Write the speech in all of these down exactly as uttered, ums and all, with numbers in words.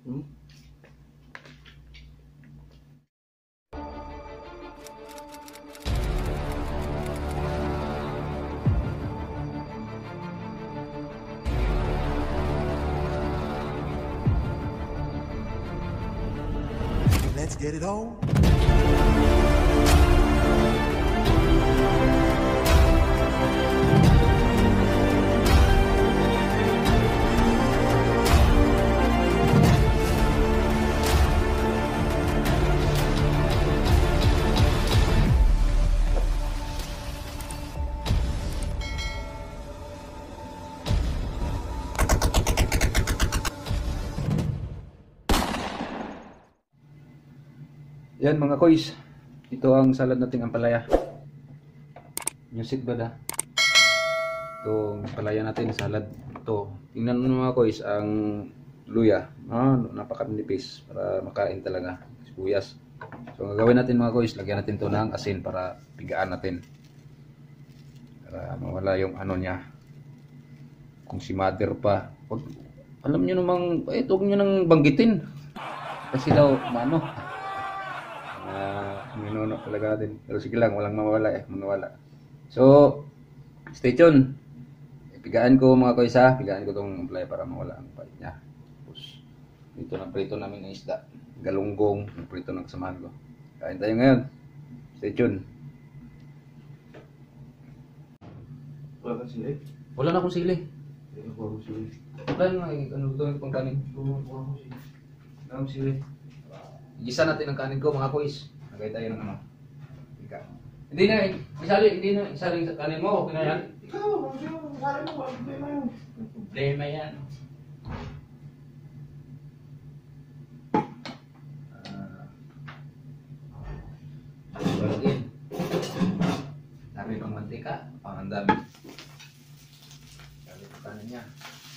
Hmm? Let's get it on. Yan mga koys, ito ang salad nating ampalaya. Music ba da? Itong ampalaya natin salad. Ito, tingnan mo mga koys ang luya. Ah, napaka-nipis para makain talaga. Sibuyas. So ang gagawin natin mga koys, lagyan natin ito ng asin para pigaan natin. Para mawala yung ano niya. Kung si mother pa. Wag, alam niyo namang, eh, huwag niyo nang banggitin. Kasi daw, mano. Uh, minuno talaga natin. Pero sige lang, walang mawala eh, mawala. So, stay tuned. Pigaan ko mga koys ha, pigaan ko itong ampalaya para mawala ang pait niya. Tapos, dito na prito namin ng isda. Galunggong, prito ng kasamahan ko. Kain tayo ngayon. Stay tuned. Wala kang sili? Wala na akong sili. Hindi na kuha ko sili. Wala na, ano ito yung pang kanin. Kuha ko sili. Wala akong sili. Igisa natin ang kanin ko mga koys. Lagay tayo ng ano. Ika. Hindi na, isali, hindi na, isali sa kanin mo. Okay na yan? Ikaw, kung sino, masari mo, wala problema yun. Problema yan. Uh, Lagyan. Dami pang mantika. Pang ang dami. Dami ang kanin niya.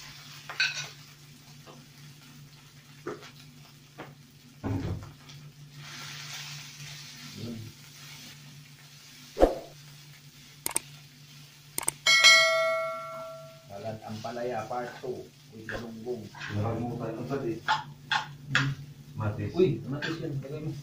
Salad ampalaya part two with galunggong. Nakalimutan ang pati. Matis. Uy, matis yan. Lagay mo.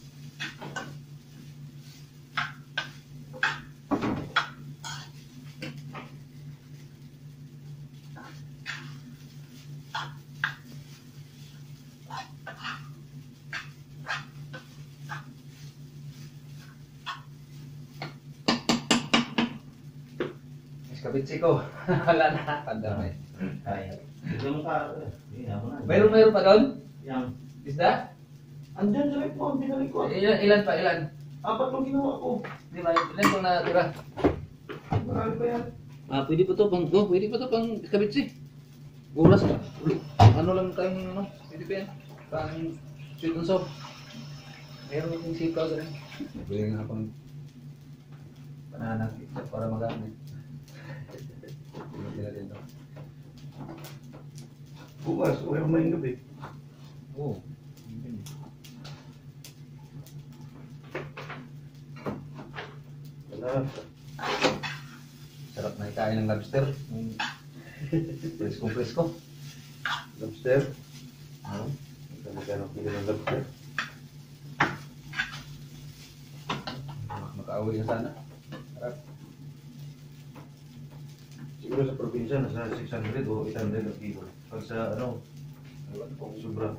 Kabitsi ko. Wala na. Pandamay. Kaya. Ito mo ka. Hindi ako na. Mayroon mayroon pa doon? Yang. Isda? Andyan sa rep mo, ang binalik ko. Ilan, ilan pa? Ilan? Apat lang ginawa ko. Di ba? Ilan pang natira? Marami pa yan. Ah, pwede pa to pang, oh, pwede pa to pang kabitsi. Gulas ka. Ano lang tayong, ano, pwede pa yan. Pang sweet and soft. Meron akong sikaw doon. Bili nga pang banana para magamit. Hindi natin to. Bukas, o yung maing gabi. Oo. Wala. Sarap na ikain ng lobster. Presko-presko. Lobster. Ano? Ito magkano pili ng lobster. Makaaway na sana. Sarap. Siguro sa probinsya, nasa six hundred o eight hundred ang kilo. Pag sa ano, sobra.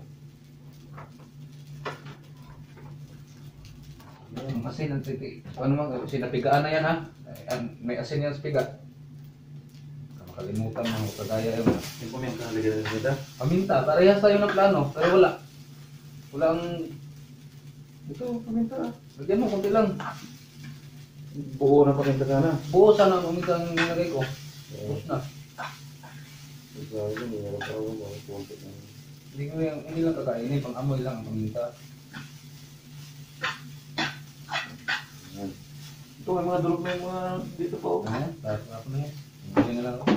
Yung asin ang titi. Ano mga sinapigaan na yan ha? May asin yan sa piga. Makalimutan mo kagaya yun. Yung paminta, lagyan na nila. Paminta, parehas tayo ng plano. Pero wala. Wala ang... Ito, paminta. Lagyan mo, konti lang. Buo na paminta ka na. Buo sana ang paminta ang nilagay ko. Buos na. Sabi ko, hindi na parang mga konti na. Hindi ko yung, hindi lang kakainin. Pang amoy lang ang paminta. Ito, may mga durog na yung mga dito po. Ano? Tapos ako na yan. Hindi na lang ako.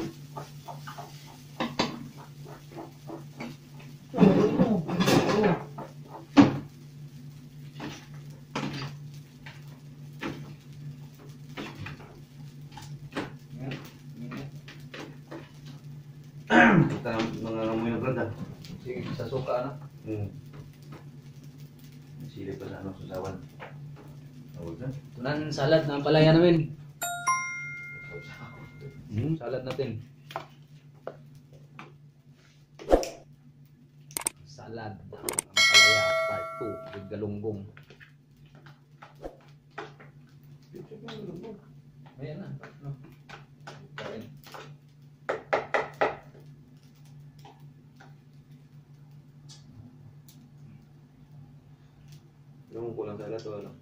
Kita kita mga ngamoy ng brad, ha? Sige, sa suka, ano? Hmm. Silip pa sa ano, susawan. Tawag na. Tunan salad na ang palaya namin. Hmm, salad natin. Salad na ang palaya, part two, with galunggong. Ayan na, no? Kain. Anong kulang sa alat o ano?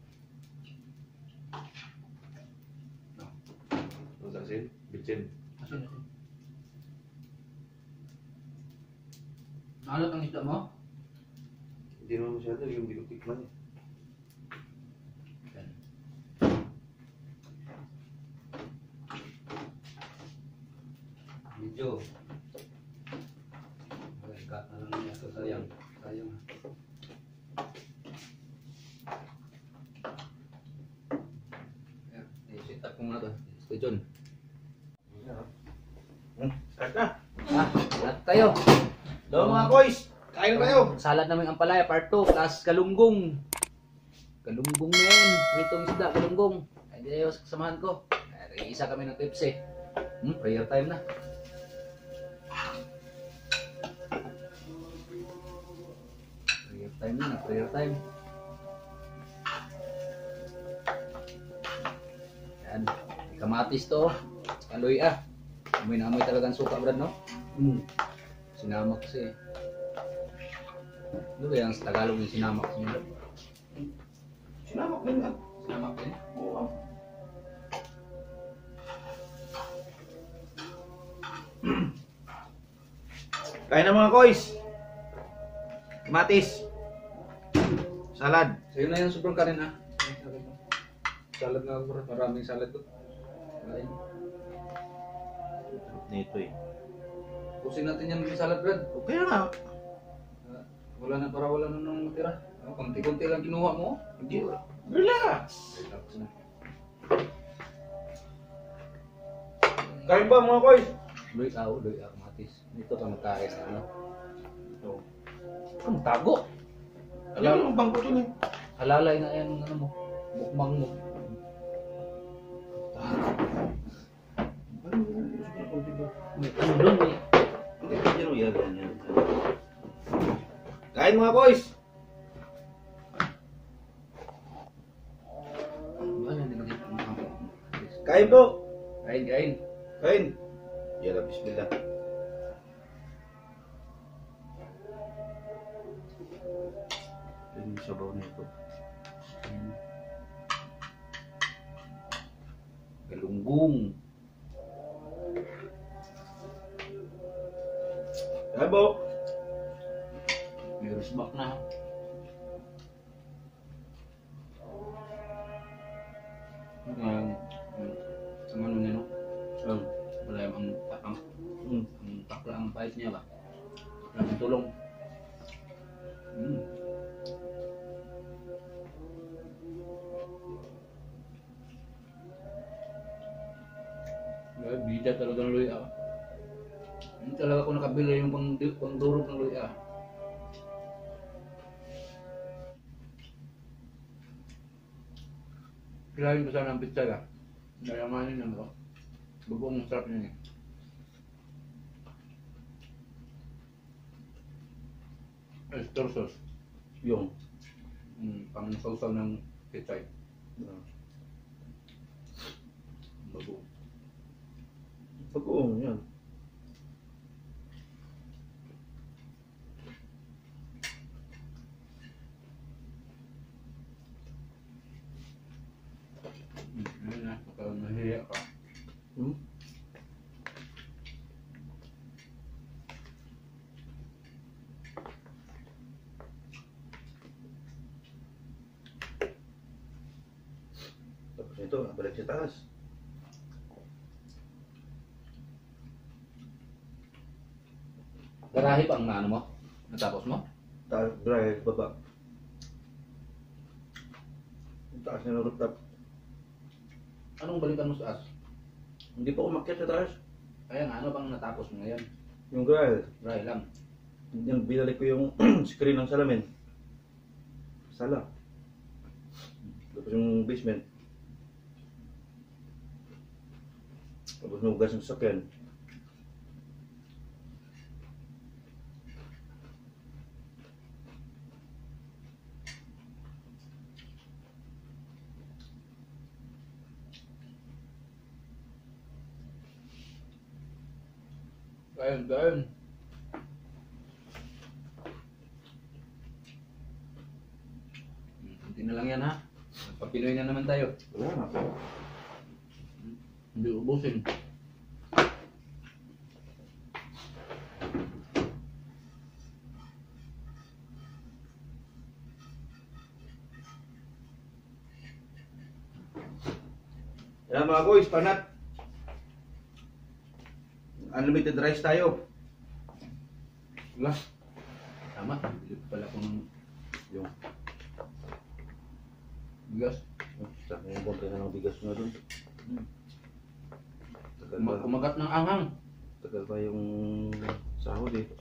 No. Ano sa asin? Bitsin. Asin, asin. Naalot ang isda mo? Hindi naman masyado yung binutikman eh. Yan. Medyo. Okay, cut na lang niya. So, sayang. Sayang. Ayan, i-set up ko muna to. Stay tuned. Hmm, start na! Ah, lahat tayo. Hello mga koys! Kain na kayo! Salad namin ang palaya, part two, plus galunggong. Galunggong men. Pritong isda, galunggong. Ay, di tayo samahan ko. Ay, isa kami ng tips eh. Hmm, prayer time na. Prayer time na, prayer time. Yan. May kamatis to. Kaloy ah. Amoy na amoy talagang suka, Brad, no? Hmm. Sinamak kasi. Ano ba yan sa Tagalog yung sinamak niya? Sinamak din nga. Sinamak din? Oo. Kain na mga koys! Kamatis! Salad! Sa'yo na yan, sobrang kanin ah. Salad nga ako, maraming salad to. Kain. Nito eh. Pusin natin yan yung salad, Brad. Okay na nga. Ah, wala na, para wala na nang matira. Ah, konti-konti lang kinuha mo. Hindi. Relax! Relax na. Kain ba mga koys? Luy ako, luy ako, matis. Dito ka magkain, ano? Ito. Ano, tago? Alam mo bang ko eh? Halalay na yan, ano mo, mukmang mo. May ano doon, may... Kain mga boys! Ano, hindi ko dito. Kain po! Kain, kain. Kain! Yala, bismillah. Ito yung sabaw nito. Galunggong. Kain po! May rusbak na. Ang ang ano niya, no? Um, Wala yung ang ang mm. ang takla ang pahit niya ba? Wala ang tulong. Mm. Ay, bida talaga ng luya. Hindi talaga ako nakabila yung pang, pangdurog ng luya. Kilahin ko sana ang pizza ka. Nayamanin lang ko. Bugong sarap niya eh. Oyster sauce. Yung. Mm, pang sausaw ng pizza. Uh, Bago. Pag-uong yan. Mm, ayun na. Kapag nahiya ka. Hmm? Tapos ito, balik sa taas. Garahe pa ang ano mo? Natapos mo? Taas, dry, baba. Yung taas na rooftop. Anong balikan mo sa as? Hindi pa umakyat sa taas. Kaya nga, ano bang natapos mo ngayon? Yung grill. Dry lang. Yung binalik ko yung screen ng salamin. Sala. Tapos yung basement. Tapos nugas ng sakyan. Gayon, gayon. Hindi na lang yan ha. Papinoy na naman tayo. Wala na. Hindi ubusin. Yan mga boys, panat. Unlimited rice tayo. Wala. Tama. Bili pala ko ng Yung, bigas. sa yung konti na ng bigas nyo dun. Hmm. Tagal Kuma- pa, Kumagat ng anghang. tagal pa yung sahod eh.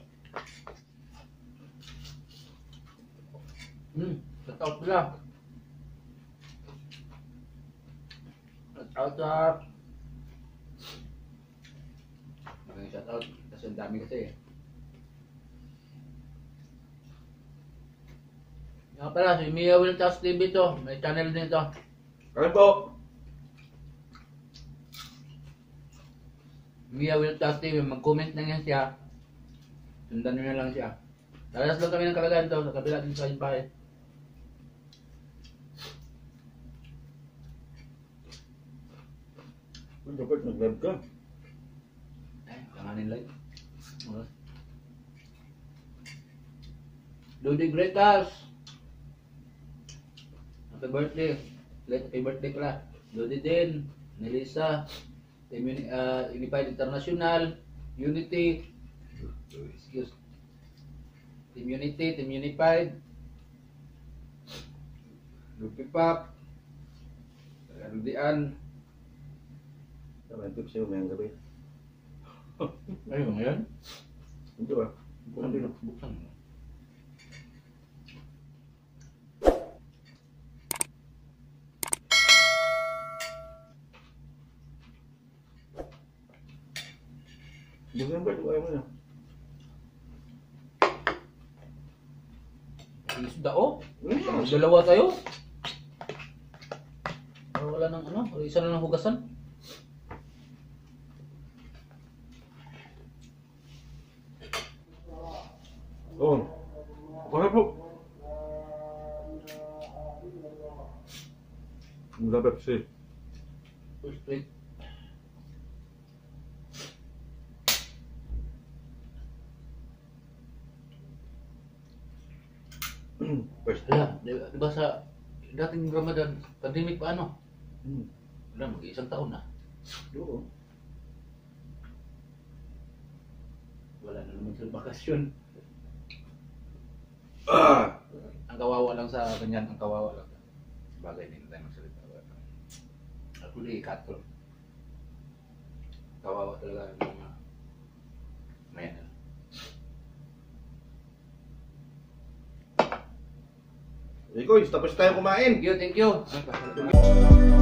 Hmm. Shout out sila. Shout out sa... Okay, shout out. Kasi ang dami kasi eh. Nga pala, si Mia Will Task T V to. May channel din to. Kaya po! Mia Will Task T V. Mag-comment na yan siya. Sundan nyo na lang siya. Dalas lang kami ng kalagayan to. Sa kabila din sa kanyang bahay. Dapat nag-live ka. Eh, langanin lang. Oras. Lodi Gretas! Happy birthday! Late happy birthday pala. Lodi din, Nelisa, Team Uni- uh, Unified International, Unity, excuse, Team Unity, Team Unified, Lupi Pop, Rudian. Tama yung tips sa'yo ngayong gabi. Ayun nga yan. Hindi ba? Buksan din. Buksan mo. December, di ba ayaw mo na? Isda oh. Hmm. Dalawa tayo. Ah, wala nang ano, isa na lang hugasan. Oh. Kaya po. Mula Pepsi. First plate. First. Wala, di, di ba sa dating Ramadan, pandemic pa ano? Hmm. Wala, mag-isang taon na. Oo. Wala na naman sa bakasyon. Ah! Ang kawawa lang sa ganyan, ang kawawa lang. Bagay din tayo magsalita. Ako di katol. Kawawa talaga ang mga mayan. Ikoy, tapos tayo kumain. Thank you, thank you.